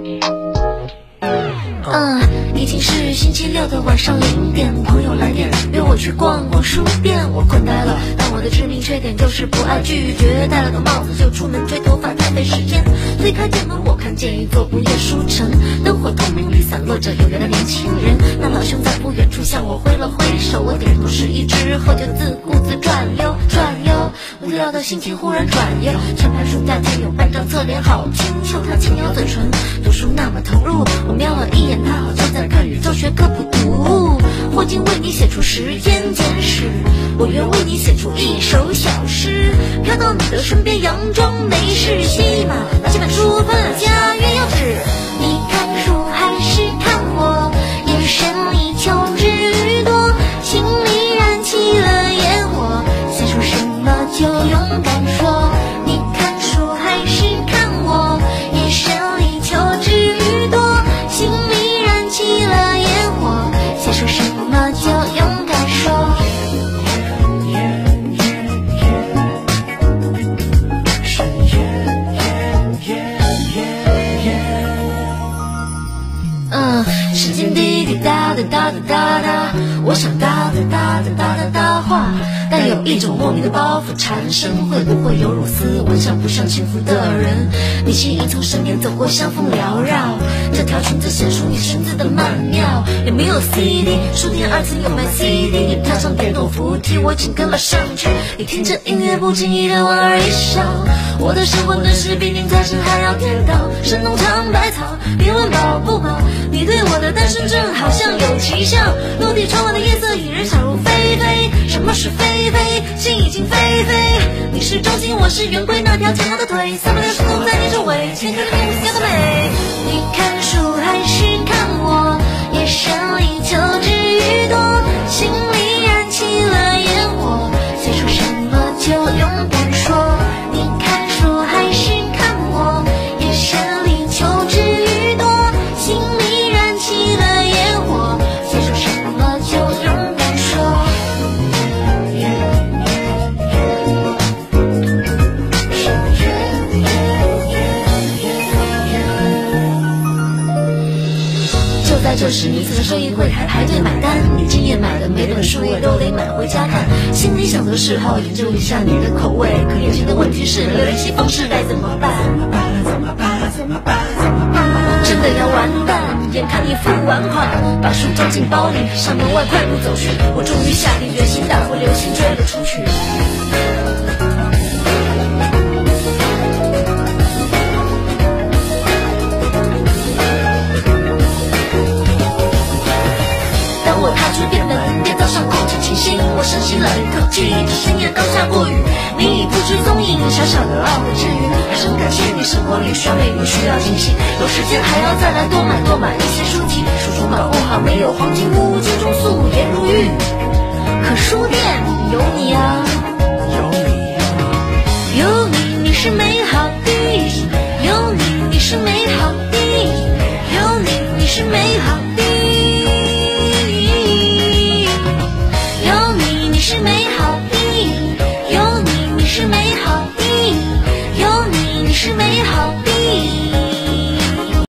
已经是星期六的晚上0点，朋友来电约我去逛逛书店，我困呆了，但我的致命缺点就是不爱拒绝，戴了个帽子就出门，吹头发太费时间。推开店门，我看见一座不夜书城，灯火通明里散落着有缘的年轻人。那老兄在不远处向我挥了挥手，我点头示意之后就自顾自转悠。无聊的心情忽然转悠，全盘书架前有半张侧脸，好清秀，他轻咬嘴唇，读书那么投入。我瞄了一眼他，好像在看宇宙学科普读。霍金为你写出10件简史，我愿为你写出一首小诗，飘到你的身边，佯装没事，戏码把这本书分了家，鸳鸯纸。你看书还是看我，眼神里求知欲多，心里燃起了烟火，写出什么就勇敢说。你看书还是看我，眼神里求知欲多，心里燃起了烟火，写出什么就勇敢说。时间滴滴答答答答答答，我想答答答答答答答话，但有一种莫名的包袱缠身，会不会有如斯？我像不像幸福的人？你轻易从身边走过，香风缭绕，这条裙子显出你身子的曼妙。有没有 CD？ 书店2层有卖 CD， 你跳上电动扶梯，我紧跟了上去。你听着音乐不经意的莞尔一笑，我的生活顿时比宁财神还要颠倒。神农尝百草，别问饱不饱，你对我的单身证好像有奇效。落地窗外的夜色引人想入非非，什么是非非？心已经飞飞。你是中心，我是圆规，那条前后的腿，360度在你周围，牵着你无限的美。你看书还是看我，眼神里求知欲多，心里燃起了烟火，写出什么就勇敢说。你看书还是看我，眼神里求知欲多，心里燃起了烟火，写出什么就勇敢说。就在这时，你在收银柜台排队买单，你今夜买的每本书也都得买回家看。心里想的时候研究一下你的口味，可眼前的问题是联系方式该怎么办？真的要完蛋！眼看你付完款，把书装进包里，向门外快步走去。我终于下定决心，大步流星追了出去。当我踏出店门，店道上空气清新，我深吸了一口气，这深夜刚下过雨，你已不知踪影，小小的懊悔之余，还深感谢你生活里需要美女，需要惊喜，有时间还要再来多买一些书籍，书中保护好，没有黄金屋，金钟素颜如玉，可书店有你啊。